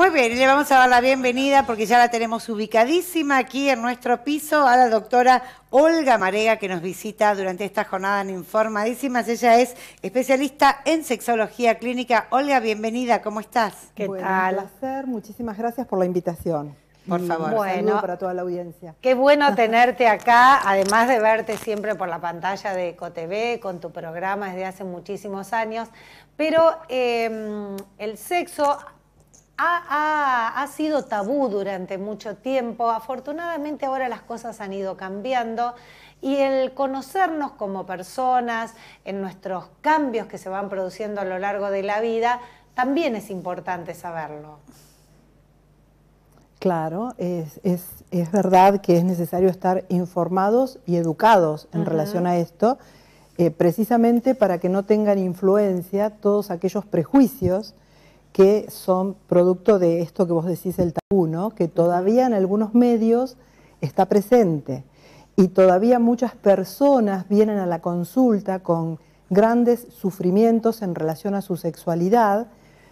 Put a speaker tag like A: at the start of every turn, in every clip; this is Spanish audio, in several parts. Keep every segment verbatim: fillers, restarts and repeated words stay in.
A: Muy bien, y le vamos a dar la bienvenida porque ya la tenemos ubicadísima aquí en nuestro piso a la doctora Olga Marega, que nos visita durante esta jornada en Informadísimas. Ella es especialista en sexología clínica. Olga, bienvenida, ¿cómo estás?
B: ¿Qué
C: bueno,
B: tal?
C: Un placer, muchísimas gracias por la invitación.
A: Por
C: y
A: favor.
C: Un
B: Bueno,
C: saludo para toda la audiencia.
B: Qué bueno tenerte acá, además de verte siempre por la pantalla de EcoTV, con tu programa desde hace muchísimos años. Pero eh, el sexo ha, ha, ha sido tabú durante mucho tiempo. Afortunadamente ahora las cosas han ido cambiando y el conocernos como personas, en nuestros cambios que se van produciendo a lo largo de la vida, también es importante saberlo.
C: Claro, es, es, es verdad que es necesario estar informados y educados en uh-huh. relación a esto, eh, precisamente para que no tengan influencia todos aquellos prejuicios que son producto de esto que vos decís, el tabú, ¿no? Que todavía en algunos medios está presente y todavía muchas personas vienen a la consulta con grandes sufrimientos en relación a su sexualidad,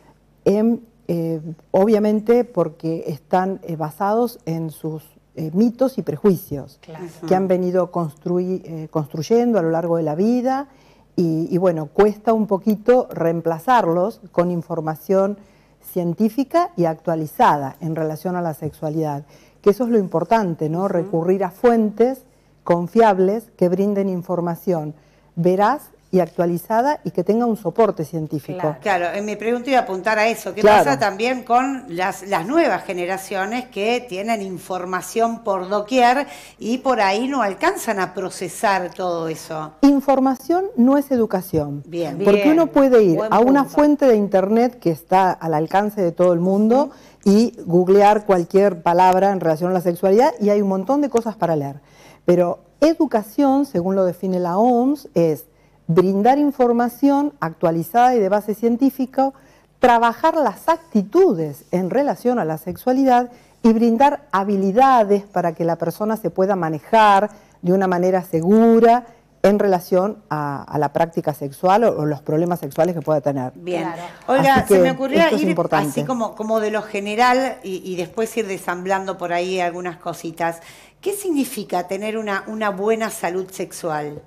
C: en Eh, obviamente porque están eh, basados en sus eh, mitos y prejuicios claro. que han venido construy, eh, construyendo a lo largo de la vida y, y bueno, cuesta un poquito reemplazarlos con información científica y actualizada en relación a la sexualidad, que eso es lo importante, ¿no? Uh-huh. Recurrir a fuentes confiables que brinden información veraz y actualizada y que tenga un soporte científico.
A: Claro, claro, en mi pregunta iba a apuntar a eso. ¿Qué
C: claro.
A: pasa también con las, las nuevas generaciones que tienen información por doquier y por ahí no alcanzan a procesar todo eso?
C: Información no es educación.
A: Bien.
C: Porque
B: Bien.
C: uno puede ir
B: Buen
C: a una
B: punto.
C: fuente de internet que está al alcance de todo el mundo uh-huh. y googlear cualquier palabra en relación a la sexualidad y hay un montón de cosas para leer. Pero educación, según lo define la O M S, es brindar información actualizada y de base científica, trabajar las actitudes en relación a la sexualidad y brindar habilidades para que la persona se pueda manejar de una manera segura en relación a, a la práctica sexual o, o los problemas sexuales que pueda tener.
A: Bien.
B: Claro.
A: Olga, se me ocurría ir
C: importante.
A: así como, como de lo general y, y después ir desamblando por ahí algunas cositas. ¿Qué significa tener una, una buena salud sexual?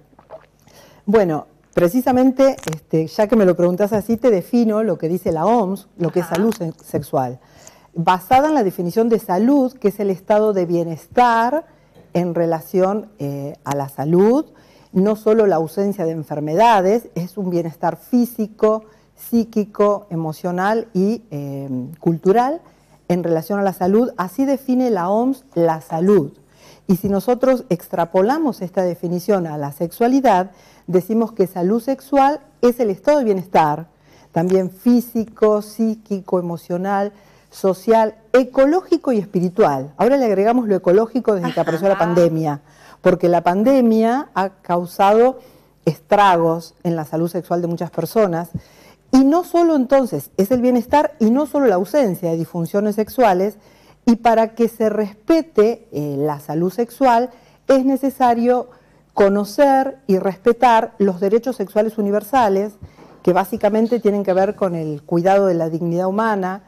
C: Bueno, precisamente, este, ya que me lo preguntás así, te defino lo que dice la O M S, lo que Ajá. es salud sexual, basada en la definición de salud, que es el estado de bienestar en relación eh, a la salud, no solo la ausencia de enfermedades, es un bienestar físico, psíquico, emocional y eh, cultural en relación a la salud. Así define la O M S la salud. Y si nosotros extrapolamos esta definición a la sexualidad, decimos que salud sexual es el estado de bienestar, también físico, psíquico, emocional, social, ecológico y espiritual. Ahora le agregamos lo ecológico desde que apareció la pandemia, porque la pandemia ha causado estragos en la salud sexual de muchas personas. Y no solo entonces es el bienestar y no solo la ausencia de disfunciones sexuales, y para que se respete eh, la salud sexual es necesario conocer y respetar los derechos sexuales universales, que básicamente tienen que ver con el cuidado de la dignidad humana,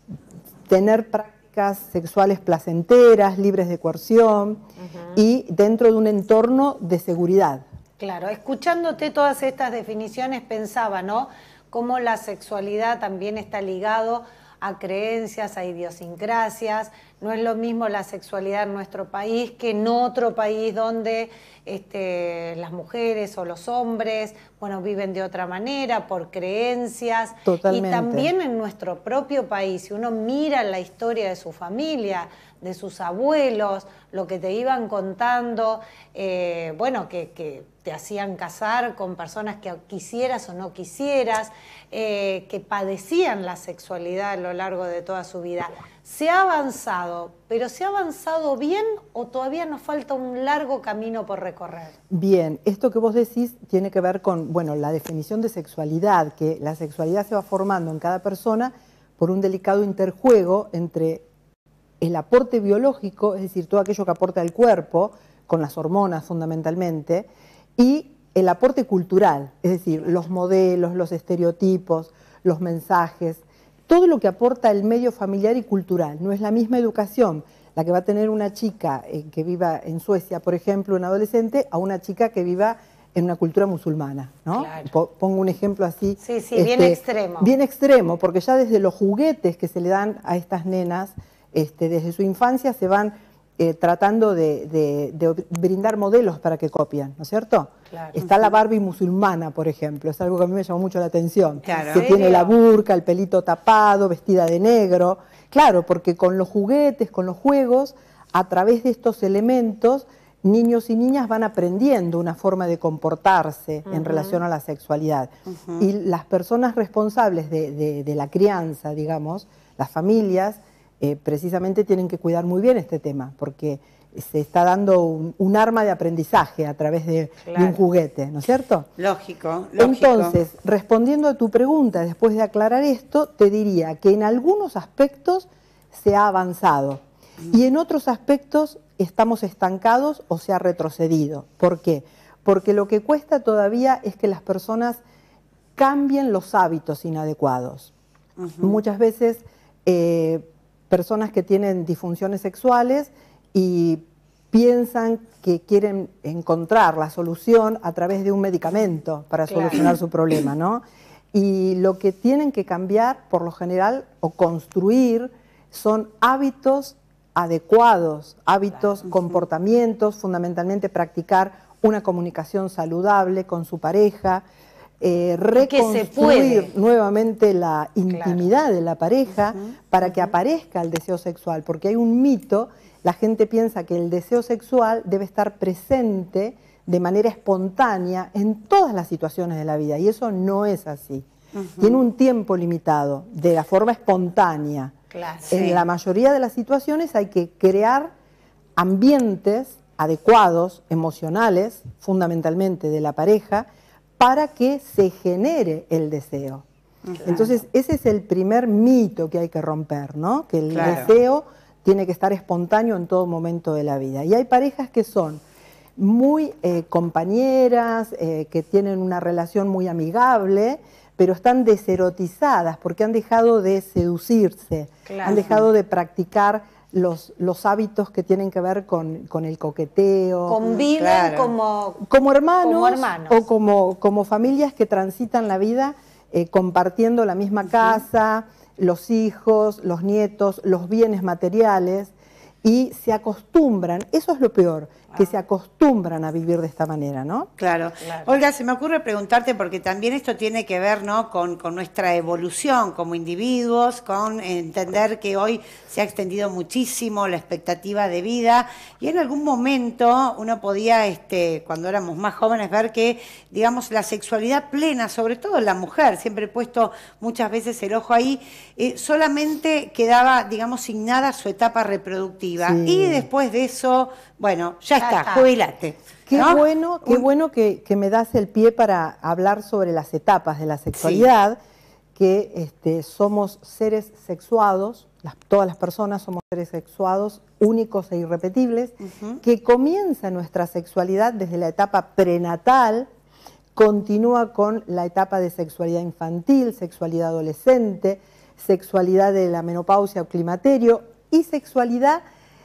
C: tener prácticas sexuales placenteras, libres de coerción uh-huh. y dentro de un entorno de seguridad.
B: Claro, escuchándote todas estas definiciones pensaba, ¿no?, cómo la sexualidad también está ligado a creencias, a idiosincrasias. No es lo mismo la sexualidad en nuestro país que en otro país donde este, las mujeres o los hombres, bueno, viven de otra manera, por creencias.
C: Totalmente.
B: Y también en nuestro propio país, si uno mira la historia de su familia, de sus abuelos, lo que te iban contando, eh, bueno, que, que te hacían casar con personas que quisieras o no quisieras, eh, que padecían la sexualidad a lo largo de toda su vida. ¿Se ha avanzado, pero se ha avanzado bien o todavía nos falta un largo camino por recorrer?
C: Bien, esto que vos decís tiene que ver con, bueno, la definición de sexualidad, que la sexualidad se va formando en cada persona por un delicado interjuego entre el aporte biológico, es decir, todo aquello que aporta el cuerpo, con las hormonas fundamentalmente, y el aporte cultural, es decir, los modelos, los estereotipos, los mensajes todo lo que aporta el medio familiar y cultural. No es la misma educación la que va a tener una chica eh, que viva en Suecia, por ejemplo, una adolescente, a una chica que viva en una cultura musulmana, ¿no?
B: Claro.
C: Pongo un ejemplo así.
B: Sí, sí,
C: este,
B: bien extremo.
C: Bien extremo, porque ya desde los juguetes que se le dan a estas nenas, este, desde su infancia se van eh, tratando de, de, de brindar modelos para que copian, ¿no es cierto?
B: Claro.
C: Está la Barbie musulmana, por ejemplo, es algo que a mí me llamó mucho la atención,
A: Claro.
C: que
B: ¿En
C: tiene
B: serio?
C: la burka, el pelito tapado, vestida de negro. Claro, porque con los juguetes, con los juegos, a través de estos elementos, niños y niñas van aprendiendo una forma de comportarse uh-huh. en relación a la sexualidad. Uh-huh. Y las personas responsables de, de, de la crianza, digamos, las familias, eh, precisamente tienen que cuidar muy bien este tema, porque se está dando un, un arma de aprendizaje a través de, claro. de un juguete, ¿no es cierto?
A: Lógico, lógico.
C: Entonces, respondiendo a tu pregunta, después de aclarar esto, te diría que en algunos aspectos se ha avanzado uh-huh. y en otros aspectos estamos estancados o se ha retrocedido. ¿Por qué? Porque lo que cuesta todavía es que las personas cambien los hábitos inadecuados. Uh-huh. Muchas veces eh, personas que tienen disfunciones sexuales y piensan que quieren encontrar la solución a través de un medicamento para claro. solucionar su problema, ¿no? Y lo que tienen que cambiar, por lo general, o construir, son hábitos adecuados, hábitos, claro. comportamientos, fundamentalmente practicar una comunicación saludable con su pareja, eh, reconstruir nuevamente la intimidad claro. de la pareja uh-huh. para uh-huh. que aparezca el deseo sexual, porque hay un mito, la gente piensa que el deseo sexual debe estar presente de manera espontánea en todas las situaciones de la vida, y eso no es así. Uh-huh. Tiene un tiempo limitado, de la forma espontánea.
B: Claro,
C: en
B: sí.
C: la mayoría de las situaciones hay que crear ambientes adecuados, emocionales, fundamentalmente de la pareja, para que se genere el deseo. Claro. Entonces, ese es el primer mito que hay que romper, ¿no? Que el claro. deseo tiene que estar espontáneo en todo momento de la vida. Y hay parejas que son muy eh, compañeras, eh, que tienen una relación muy amigable, pero están deserotizadas porque han dejado de seducirse, claro. han dejado de practicar los, los hábitos que tienen que ver con, con el coqueteo.
B: Conviven claro. como,
C: como, hermanos,
B: como hermanos
C: o como, como familias que transitan la vida eh, compartiendo la misma uh-huh. casa, los hijos, los nietos, los bienes materiales, y se acostumbran, eso es lo peor, que ah. se acostumbran a vivir de esta manera, ¿no?
A: Claro. claro. Olga, se me ocurre preguntarte, porque también esto tiene que ver, ¿no?, con, con nuestra evolución como individuos, con entender que hoy se ha extendido muchísimo la expectativa de vida, y en algún momento uno podía, este, cuando éramos más jóvenes, ver que, digamos, la sexualidad plena, sobre todo en la mujer, siempre he puesto muchas veces el ojo ahí, eh, solamente quedaba, digamos, sin nada su etapa reproductiva. Sí. Y después de eso, bueno, ya, ya está, está, jubilate.
C: Qué
A: ¿no?
C: bueno, qué Un... bueno que, que me das el pie para hablar sobre las etapas de la sexualidad, sí. que este, somos seres sexuados, las, todas las personas somos seres sexuados, únicos e irrepetibles, uh-huh. que comienza nuestra sexualidad desde la etapa prenatal, continúa con la etapa de sexualidad infantil, sexualidad adolescente, sexualidad de la menopausia o climaterio y sexualidad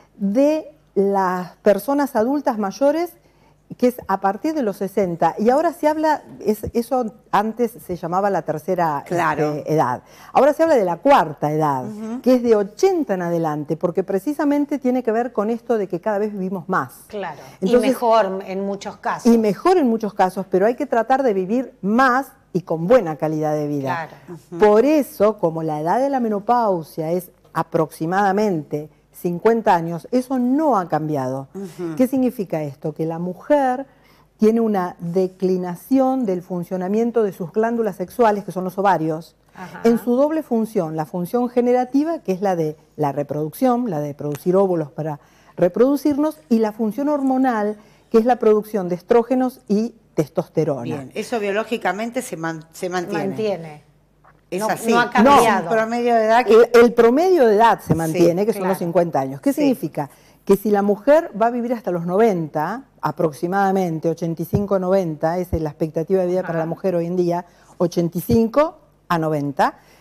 C: de las personas adultas mayores, que es a partir de los sesenta. Y ahora se habla, es, eso antes se llamaba la tercera
A: claro.
C: este, edad. Ahora se habla de la cuarta edad, uh-huh. que es de ochenta en adelante, porque precisamente tiene que ver con esto de que cada vez vivimos más.
B: Claro, Entonces, y mejor en muchos casos.
C: Y mejor en muchos casos, pero hay que tratar de vivir más y con buena calidad de vida.
B: Claro.
C: Uh-huh. Por eso, como la edad de la menopausia es aproximadamente cincuenta años, eso no ha cambiado. Uh-huh. ¿Qué significa esto? Que la mujer tiene una declinación del funcionamiento de sus glándulas sexuales, que son los ovarios, uh-huh. en su doble función, la función generativa, que es la de la reproducción, la de producir óvulos para reproducirnos, y la función hormonal, que es la producción de estrógenos y testosterona.
A: Bien, eso biológicamente se, man, se mantiene.
B: mantiene.
A: Es
B: no,
A: así.
B: No ha cambiado.
A: No, promedio de edad que...
C: el, el promedio de edad se mantiene, sí, que son
B: claro.
C: los cincuenta años. ¿Qué
A: sí.
C: significa? Que si la mujer va a vivir hasta los noventa, aproximadamente ochenta y cinco a noventa, esa es la expectativa de vida ah. para la mujer hoy en día, ochenta y cinco a noventa,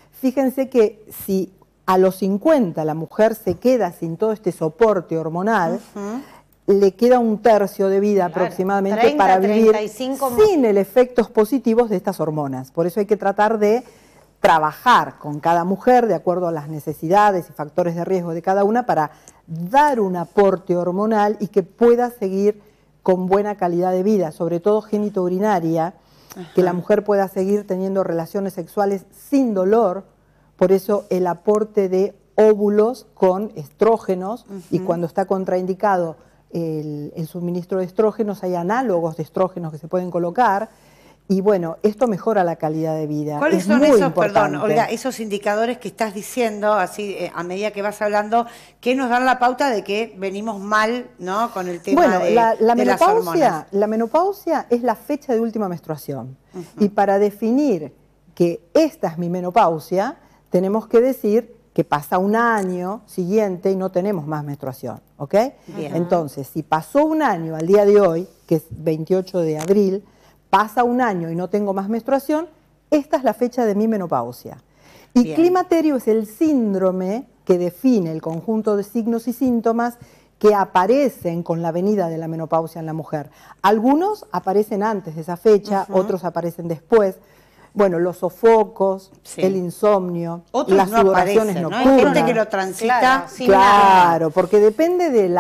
C: fíjense que si a los cincuenta la mujer se queda sin todo este soporte hormonal, uh-huh. le queda un tercio de vida claro, aproximadamente treinta, para vivir treinta y cinco sin el efectos positivos de estas hormonas. Por eso hay que tratar de trabajar con cada mujer de acuerdo a las necesidades y factores de riesgo de cada una para dar un aporte hormonal y que pueda seguir con buena calidad de vida, sobre todo genitourinaria, Ajá. que la mujer pueda seguir teniendo relaciones sexuales sin dolor. Por eso el aporte de óvulos con estrógenos, uh-huh. y cuando está contraindicado el, el suministro de estrógenos, hay análogos de estrógenos que se pueden colocar. Y bueno, esto mejora la calidad de vida.
A: ¿Cuáles
C: es
A: son
C: muy
A: esos,
C: importante.
A: perdón, Olga, esos indicadores que estás diciendo, así eh, a medida que vas hablando, que nos dan la pauta de que venimos mal, ¿no? Con el tema
C: bueno,
A: de,
C: la, la
A: de las hormonas.
C: La menopausia es la fecha de última menstruación. Uh-huh. Y para definir que esta es mi menopausia, tenemos que decir que pasa un año siguiente y no tenemos más menstruación, ¿ok? Bien. Entonces, si pasó un año al día de hoy, que es veintiocho de abril, pasa un año y no tengo más menstruación, esta es la fecha de mi menopausia. Y Bien. climaterio es el síndrome que define el conjunto de signos y síntomas que aparecen con la venida de la menopausia en la mujer. Algunos aparecen antes de esa fecha, uh-huh. otros aparecen después. Bueno, los sofocos, sí. el insomnio,
A: otros
C: las
A: no
C: sudoraciones
A: aparecen, ¿no?
C: nocturnas.
A: Hay gente que lo transita
C: claro,
A: sin
C: claro
A: nada.
C: Porque depende del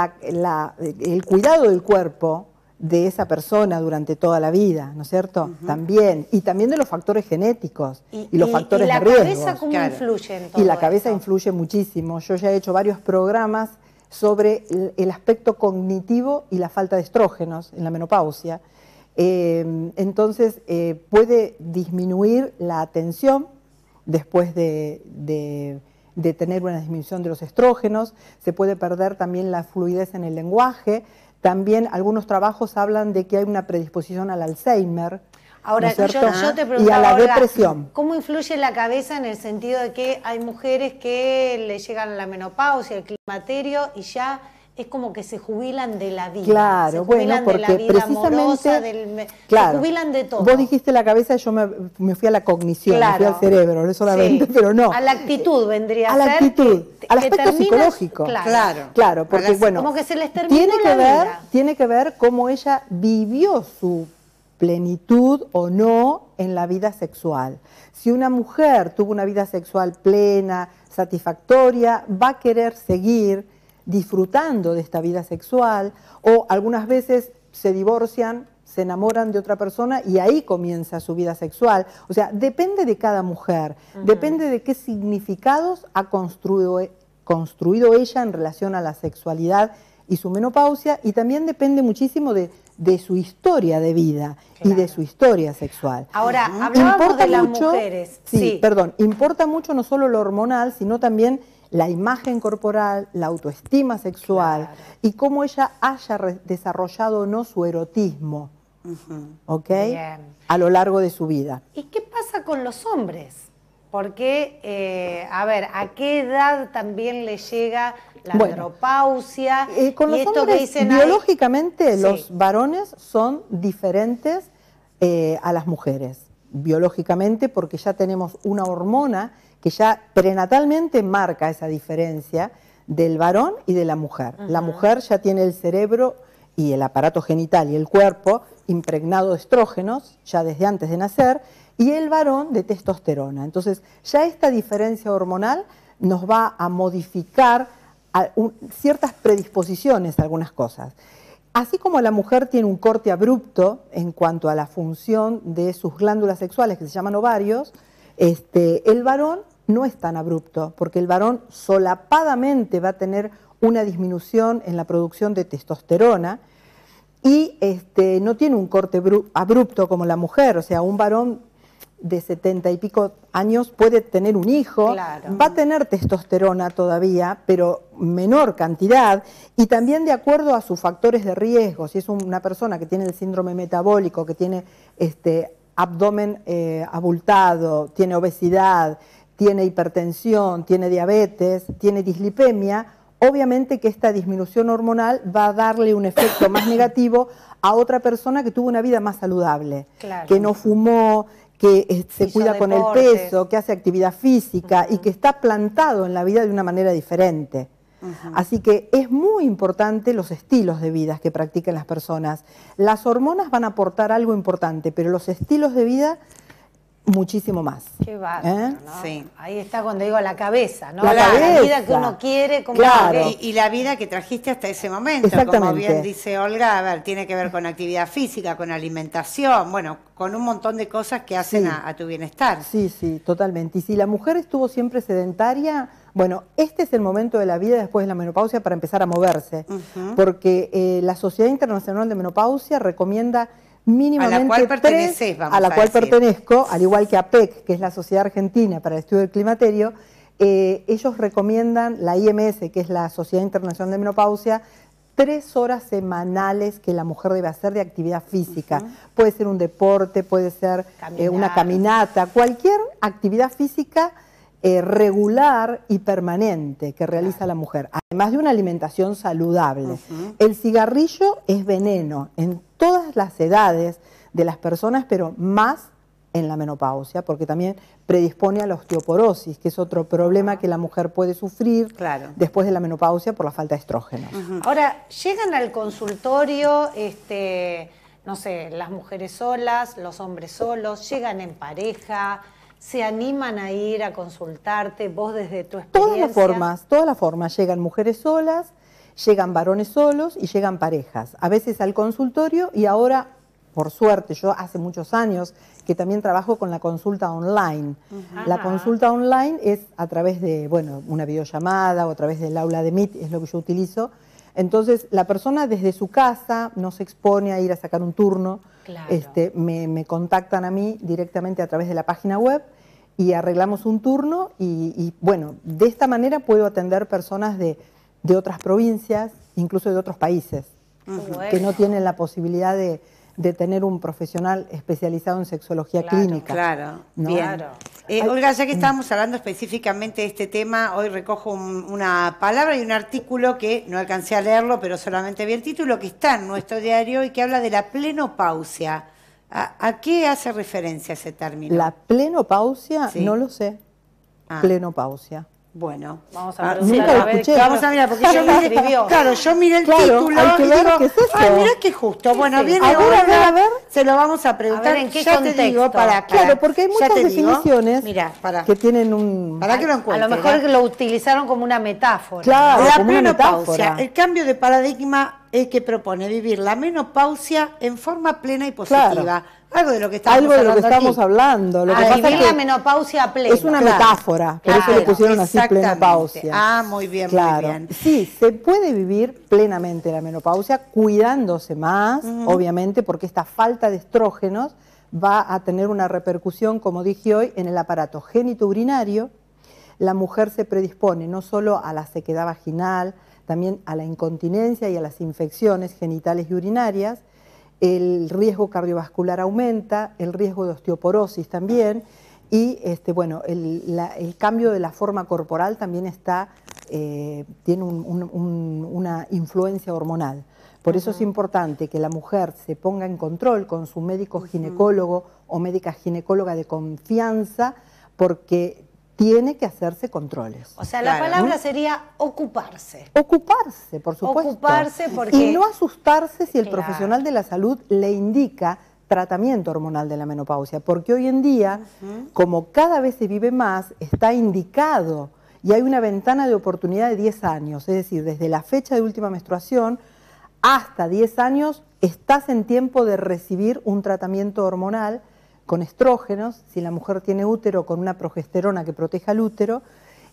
C: de cuidado del cuerpo de esa persona durante toda la vida, ¿no es cierto? Uh-huh. También, y también de los factores genéticos y, y los y, factores
B: y
C: de riesgo.
B: ¿Y la cabeza cómo claro. influye en todo
C: Y la cabeza
B: esto?
C: influye muchísimo. Yo ya he hecho varios programas sobre el, el aspecto cognitivo y la falta de estrógenos en la menopausia. Eh, entonces, eh, puede disminuir la atención después de, de, de tener una disminución de los estrógenos, se puede perder también la fluidez en el lenguaje. También algunos trabajos hablan de que hay una predisposición al Alzheimer.
B: Ahora,
C: ¿no
B: yo, yo te pregunto,
C: y a la
B: Olga,
C: depresión.
B: ¿cómo influye la cabeza en el sentido de que hay mujeres que le llegan a la menopausia, el climaterio, y ya es como que se jubilan de la vida?
C: Claro,
B: se
C: bueno,
B: jubilan
C: porque
B: de la vida
C: precisamente,
B: amorosa, del,
C: claro,
B: se jubilan de todo.
C: Vos dijiste la cabeza, yo me, me fui a la cognición, claro, me fui al cerebro, no solamente, sí. pero no.
B: A la actitud vendría a,
C: a ser. A la actitud,
B: que,
C: al aspecto
B: terminas,
C: psicológico.
B: Claro,
C: claro, claro porque
B: las,
C: bueno,
B: como que se les terminó
C: tiene que
B: la
C: ver,
B: vida.
C: Tiene que ver cómo ella vivió su plenitud o no en la vida sexual. Si una mujer tuvo una vida sexual plena, satisfactoria, va a querer seguir disfrutando de esta vida sexual, o algunas veces se divorcian, se enamoran de otra persona y ahí comienza su vida sexual. O sea, depende de cada mujer, uh-huh. depende de qué significados ha construido, construido ella en relación a la sexualidad y su menopausia, y también depende muchísimo de, de su historia de vida, claro, y de su historia sexual.
B: Ahora, uh-huh. hablábamos importa de las
C: mucho,
B: mujeres.
C: Sí,
B: sí,
C: perdón, importa mucho no solo lo hormonal, sino también la imagen corporal, la autoestima sexual, claro, y cómo ella haya desarrollado o no su erotismo, uh-huh. ¿ok? Bien. A lo largo de su vida.
B: ¿Y qué pasa con los hombres? Porque, eh, a ver, ¿a qué edad también le llega la bueno, andropausia?
C: Eh, con
B: y
C: los
B: esto
C: hombres,
B: que dicen
C: biológicamente,
B: ahí,
C: los
B: sí.
C: varones son diferentes eh, a las mujeres, biológicamente, porque ya tenemos una hormona que ya prenatalmente marca esa diferencia del varón y de la mujer. Uh-huh. La mujer ya tiene el cerebro y el aparato genital y el cuerpo impregnado de estrógenos, ya desde antes de nacer, y el varón de testosterona. Entonces, ya esta diferencia hormonal nos va a modificar a un, ciertas predisposiciones a algunas cosas. Así como la mujer tiene un corte abrupto en cuanto a la función de sus glándulas sexuales, que se llaman ovarios, este, el varón no es tan abrupto, porque el varón solapadamente va a tener una disminución en la producción de testosterona y este, no tiene un corte abrupto como la mujer. O sea, un varón de setenta y pico años puede tener un hijo, claro, va a tener testosterona todavía, pero menor cantidad, y también de acuerdo a sus factores de riesgo. Si es una persona que tiene el síndrome metabólico, que tiene este, abdomen eh, abultado, tiene obesidad, tiene hipertensión, tiene diabetes, tiene dislipemia, obviamente que esta disminución hormonal va a darle un efecto más negativo a otra persona que tuvo una vida más saludable, claro, que no fumó, que eh, se
B: Hizo
C: cuida con el
B: deportes.
C: peso, que hace actividad física
B: Uh-huh.
C: y que está plantado en la vida de una manera diferente. Uh-huh. Así que es muy importante los estilos de vida que practiquen las personas. Las hormonas van a aportar algo importante, pero los estilos de vida muchísimo más.
B: Qué bárbaro,
C: ¿Eh?
B: ¿no?
A: Sí.
B: Ahí está cuando digo la cabeza, ¿no?
C: La
B: La,
C: cabeza.
B: la vida que uno quiere, como
C: Claro.
B: que-
A: Y, y la vida que trajiste hasta ese momento,
C: Exactamente.
A: como bien dice Olga, a ver, tiene que ver con actividad física, con alimentación, bueno, con un montón de cosas que hacen
C: Sí.
A: a, a tu bienestar.
C: Sí, sí, totalmente. Y si la mujer estuvo siempre sedentaria, bueno, este es el momento de la vida después de la menopausia para empezar a moverse,
A: Ujú.
C: porque eh, la Sociedad Internacional de Menopausia recomienda mínimamente
A: A la cual
C: tres-
A: pertenecés, vamos
C: a la
A: a
C: cual
A: decir.
C: pertenezco, al igual que A P E C, que es la Sociedad Argentina para el Estudio del Climaterio. Eh, ellos recomiendan, la I M S, que es la Sociedad Internacional de Menopausia, tres horas semanales que la mujer debe hacer de actividad física. Uh-huh. Puede ser un deporte, puede ser eh, una caminata, cualquier actividad física eh, regular y permanente que realiza la mujer, además de una alimentación saludable. Uh-huh. El cigarrillo es veneno en todas las edades de las personas, pero más en la menopausia, porque también predispone a la osteoporosis, que es otro problema que la mujer puede sufrir
A: claro.
C: después de la menopausia por la falta de estrógenos.
B: Uh-huh. Ahora, llegan al consultorio, este, no sé, las mujeres solas, los hombres solos, llegan en pareja, se animan a ir a consultarte, vos desde tu experiencia.
C: Todas las formas, todas las formas, llegan mujeres solas, llegan varones solos y llegan parejas, a veces al consultorio y ahora, por suerte, yo hace muchos años que también trabajo con la consulta online. Uh-huh. La consulta online es a través de, bueno, una videollamada o a través del aula de Meet, es lo que yo utilizo. Entonces, la persona desde su casa no se expone a ir a sacar un turno, claro. este, me, me contactan a mí directamente a través de la página web y arreglamos un turno y, y bueno, de esta manera puedo atender personas de, de otras provincias, incluso de otros países, uh-huh. que no tienen la posibilidad de... de tener un profesional especializado en sexología
B: claro,
C: clínica.
A: Claro,
C: ¿no?
A: bien.
B: Claro.
A: Eh, Olga, ya que estábamos hablando específicamente de este tema, hoy recojo un, una palabra y un artículo que no alcancé a leerlo, pero solamente vi el título, que está en nuestro diario y que habla de la plenopausia. ¿A, a qué hace referencia ese término?
C: La plenopausia,
A: sí.
C: no lo sé. Ah. Plenopausia.
A: Bueno,
B: vamos a,
C: ah, nunca lo escuché.
A: Vamos a mirar, porque yo miré, claro, yo miré el
C: claro,
A: título
C: hay que
A: y
C: ver
A: digo,
C: qué es eso.
A: ay, mirá qué justo. Bueno,
B: sí.
A: viene
C: a ver,
A: Olga,
C: a ver, a ver.
A: se lo vamos a preguntar.
B: A ver, ¿en qué
A: ya
B: contexto?
A: te digo, para, para
C: claro, porque hay muchas definiciones
A: Mirá, para,
C: que tienen un...
A: para que lo encuentre.
B: A lo mejor que lo utilizaron como una metáfora.
C: Claro,
A: la
C: como una
A: menopausia,
C: metáfora.
A: el cambio de paradigma es que propone vivir la menopausia en forma plena y positiva.
C: Claro.
A: Algo de lo que estamos
C: Algo de lo que
A: hablando
C: estamos
A: aquí.
C: hablando. Lo
B: Ah,
C: que pasa
B: vivir
C: es que
B: la menopausia plena.
C: es una
A: Claro,
C: metáfora, por
A: claro,
C: eso le pusieron así
A: exactamente.
C: plenopausia.
A: Ah, muy bien,
C: claro.
A: muy bien.
C: Sí, se puede vivir plenamente la menopausia cuidándose más, uh-huh. obviamente, porque esta falta de estrógenos va a tener una repercusión, como dije hoy, en el aparato genitourinario. La mujer se predispone no solo a la sequedad vaginal, también a la incontinencia y a las infecciones genitales y urinarias. El riesgo cardiovascular aumenta, el riesgo de osteoporosis también, y este, bueno, el, la, el cambio de la forma corporal también está, eh, tiene un, un, un, una influencia hormonal. Por eso uh-huh. es importante que la mujer se ponga en control con su médico ginecólogo uh-huh. o médica ginecóloga de confianza, porque tiene que hacerse controles.
B: O sea,
A: claro.
B: la palabra sería ocuparse.
C: Ocuparse, por supuesto.
B: Ocuparse porque...
C: Y no asustarse si el
B: claro.
C: profesional de la salud le indica tratamiento hormonal de la menopausia, porque hoy en día, uh-huh. como cada vez se vive más, está indicado y hay una ventana de oportunidad de diez años, es decir, desde la fecha de última menstruación hasta diez años estás en tiempo de recibir un tratamiento hormonal con estrógenos, si la mujer tiene útero, con una progesterona que proteja el útero,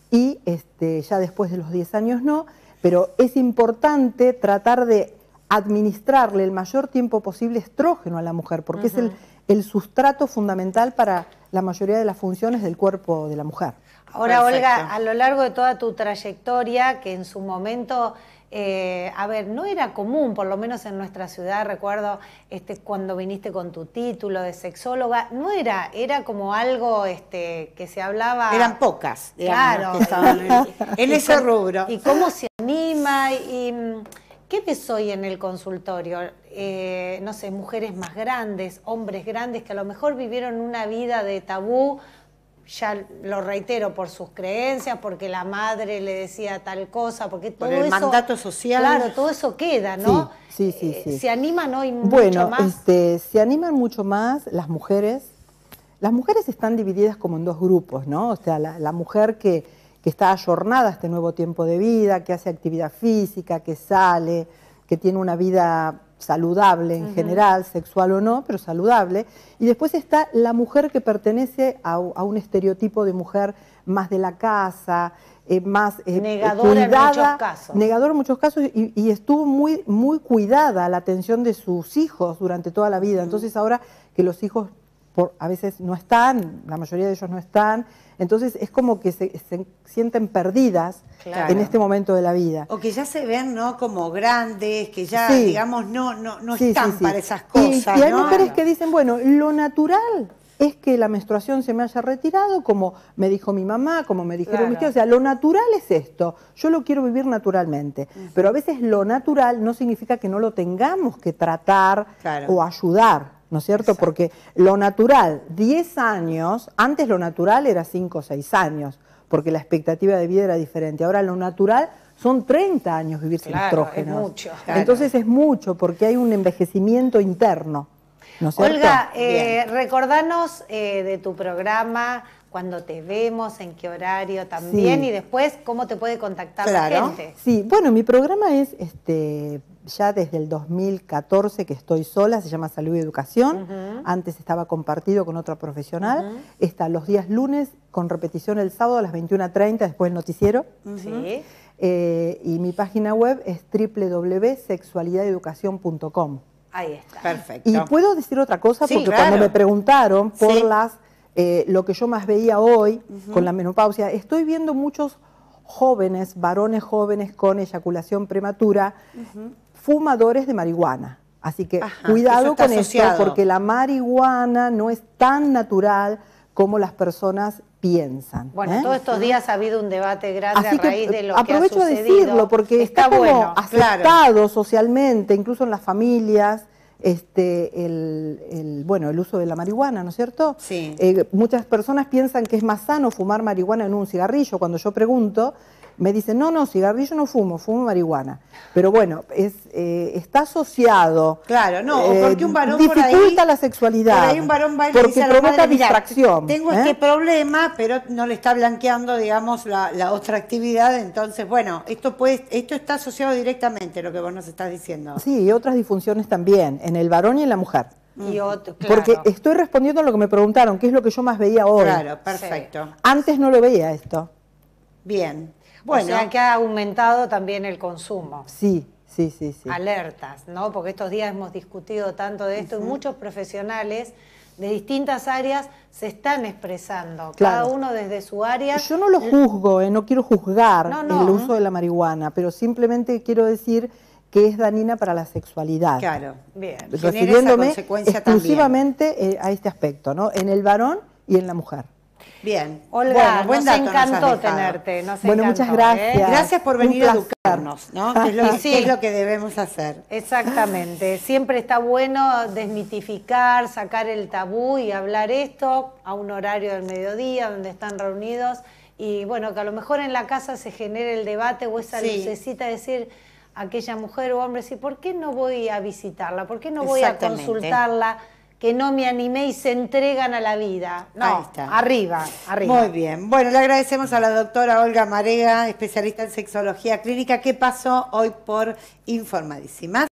C: y este, ya después de los diez años no, pero es importante tratar de administrarle el mayor tiempo posible estrógeno a la mujer, porque uh-huh. es el, el sustrato fundamental para la mayoría de las funciones del cuerpo de la mujer.
B: Ahora,
A: Perfecto.
B: Olga, a lo largo de toda tu trayectoria, que en su momento... Eh, a ver, no era común, por lo menos en nuestra ciudad, recuerdo este, cuando viniste con tu título de sexóloga, no era, era como algo este, que se hablaba...
A: Eran pocas, digamos,
B: claro,
A: que estaban en, en ese
B: cómo,
A: rubro.
B: Y cómo se anima, y ¿Qué ves hoy en el consultorio? Eh, no sé, mujeres más grandes, hombres grandes que a lo mejor vivieron una vida de tabú, ya lo reitero, por sus creencias, porque la madre le decía tal cosa, porque todo
A: por el
B: eso,
A: mandato social.
B: Claro, todo eso queda, ¿no?
C: Sí, sí, sí.
B: Eh,
C: sí.
B: ¿Se animan hoy mucho
C: bueno,
B: más?
C: Este, se animan mucho más las mujeres. Las mujeres están divididas como en dos grupos, ¿no? O sea, la, la mujer que, que está ayornada a este nuevo tiempo de vida, que hace actividad física, que sale, que tiene una vida saludable en uh-huh. general, sexual o no, pero saludable. Y después está la mujer que pertenece a, a un estereotipo de mujer más de la casa, eh, más eh,
B: negadora
C: cuidada,
B: en muchos casos.
C: Negadora en muchos casos y, y estuvo muy, muy cuidada la atención de sus hijos durante toda la vida. Uh-huh. Entonces ahora que los hijos por, a veces no están, la mayoría de ellos no están, entonces es como que se, se sienten perdidas claro. en este momento de la vida.
A: O que ya se ven, ¿no?, como grandes, que ya,
C: sí.
A: digamos, no, no, no
C: sí,
A: están
C: sí, sí.
A: para esas cosas.
C: Y, y hay
A: ¿no?
C: mujeres que dicen, bueno, lo natural es que la menstruación se me haya retirado, como me dijo mi mamá, como me dijeron
B: claro.
C: mis tíos. O sea, lo natural es esto, yo lo quiero vivir naturalmente. Uh-huh. Pero a veces lo natural no significa que no lo tengamos que tratar claro. o ayudar. ¿No es cierto? Exacto. Porque lo natural, diez años, antes lo natural era cinco o seis años, porque la expectativa de vida era diferente. Ahora lo natural son treinta años vivir sin
B: claro,
C: estrógenos.
B: Es mucho. Claro.
C: Entonces es mucho, porque hay un envejecimiento interno. ¿No es cierto?
B: Olga, eh, recordanos eh, de tu programa, cuándo te vemos, en qué horario también, sí. y después cómo te puede contactar claro. la gente.
C: Sí, bueno, mi programa es este ya desde el dos mil catorce que estoy sola, se llama Salud y Educación. Uh-huh. Antes estaba compartido con otra profesional. Uh-huh. Está los días lunes, con repetición el sábado a las veintiuna treinta, después el noticiero.
B: Uh-huh. Sí.
C: Eh, y mi página web es doble u doble u doble u punto sexualidad educación punto com.
B: Ahí está.
A: Perfecto.
C: Y puedo decir otra cosa,
B: sí,
C: porque
B: claro.
C: cuando me preguntaron por
A: sí.
C: las eh, lo que yo más veía hoy uh-huh. con la menopausia, estoy viendo muchos jóvenes, varones jóvenes con eyaculación prematura, uh-huh. fumadores de marihuana. Así que Ajá, cuidado con asociado. esto, porque la marihuana no es tan natural como las personas piensan.
B: Bueno,
C: ¿eh?
B: todos estos días ha habido un debate grande
C: Así
B: a raíz
C: que,
B: de lo que ha sucedido.
C: Aprovecho a decirlo, porque está, está como bueno, aceptado claro. socialmente, incluso en las familias, este, el, el, bueno, el uso de la marihuana, ¿no es cierto?
A: Sí.
C: Eh, muchas personas piensan que es más sano fumar marihuana en un cigarrillo. Cuando yo pregunto, me dicen, no, no, cigarrillo no fumo, fumo marihuana. Pero bueno, es, eh, está asociado.
A: Claro, no, o porque un varón
C: dificulta
A: por ahí,
C: la sexualidad.
A: Por ahí un varón va y
C: porque
A: le dice a la
C: provoca
A: madre, mira,
C: distracción.
A: Tengo
C: ¿eh?
A: este problema, pero no le está blanqueando, digamos, la, la otra actividad. Entonces, bueno, esto puede, esto está asociado directamente a lo que vos nos estás diciendo.
C: Sí, y otras disfunciones también, en el varón y en la mujer.
B: Y otro, claro.
C: Porque estoy respondiendo a lo que me preguntaron, qué es lo que yo más veía hoy.
A: Claro, perfecto.
C: Sí. Antes no lo veía esto.
A: Bien.
B: Bueno, o sea que ha aumentado también el consumo.
C: Sí, sí, sí, sí.
B: Alertas, ¿no? Porque estos días hemos discutido tanto de esto uh-huh. y muchos profesionales de distintas áreas se están expresando, claro. cada uno desde su área.
C: Yo no lo juzgo, eh, no quiero juzgar
B: no, no.
C: el uso de la marihuana, pero simplemente quiero decir que es dañina para la sexualidad.
A: Claro,
B: bien.
C: Refiriéndome exclusivamente eh, a este aspecto, ¿no? En el varón y en la mujer.
A: Bien.
B: Olga, bueno, nos encantó nos tenerte. Nos
C: bueno,
B: encantó,
C: muchas gracias.
A: ¿eh? Gracias por venir a educarnos, ¿no? Que es, lo, sí. que es lo que debemos hacer.
B: Exactamente. Siempre está bueno desmitificar, sacar el tabú y hablar esto a un horario del mediodía donde están reunidos. Y bueno, que a lo mejor en la casa se genere el debate o esa sí. lucecita de decir a aquella mujer o hombre, sí, ¿por qué no voy a visitarla? ¿Por qué no voy a consultarla? Que no me animé y se entregan a la vida. No, arriba, arriba.
A: Muy bien. Bueno, le agradecemos a la doctora Olga Marega, especialista en sexología clínica, que pasó hoy por Informadísima.